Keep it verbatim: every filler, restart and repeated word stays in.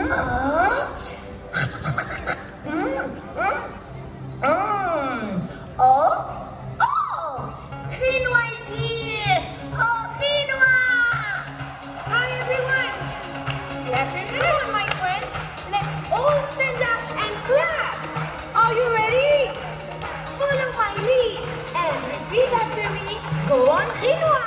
Uh, mm, mm, mm. Oh, oh, Ghinwa is here. Oh, Ghinwa! Hi everyone. Good afternoon, my friends. Let's all stand up and clap. Are you ready? Follow my lead and repeat after me. Go on, Ghinwa.